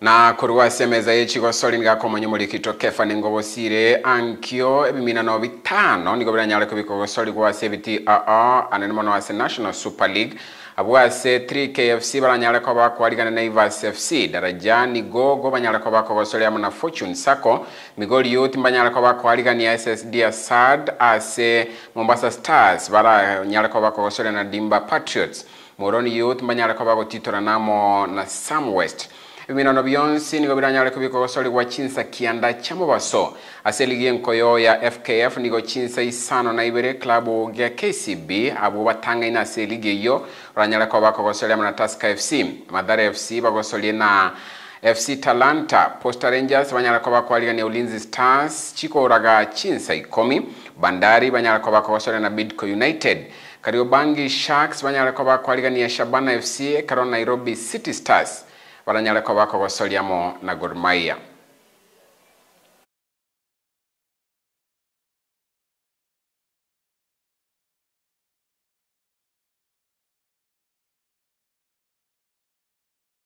Na kurwa semeza yechigo soli ngako monyumuli kitokefa ningobo sire ankyo ebiminano bitano nigo biranyale kubiko soli kwa sebiti anene mono wase National Super League abwase 3 KFC baranyale ko bakwaligana na Ivas FC daraja nigo banyale ko bako soli amana Fortune Sacco migoli yote banyale ko bakwaligana ni SSD Sad ase Mombasa Stars baranyale ko bako soli na Dimba Patriots Moroni yote banyale ko bako titora namo na Sam West Eminano biyonsi nigo biranyale kubiko soli wa chinsa kianda chamo baso aseligi enkoyo ya FKF nigo chinsa isano na ibere klabu ya KCB abu batanga ina aseligi yo ranyale kwa bako soli na Tusker FC Madare FC bako soli na FC Talanta Posta Rangers banyale kwa bako waliga ni Ulinzi Stars Chiko uraga chinsa ikomi Bandari banyale kwa bako soli na Bidco United Kariobangi Sharks banyale kwa bako waliga ni Shabana FC Karo Nairobi City Stars Baranyale kwa bako wasoliamo na Gor Mahia.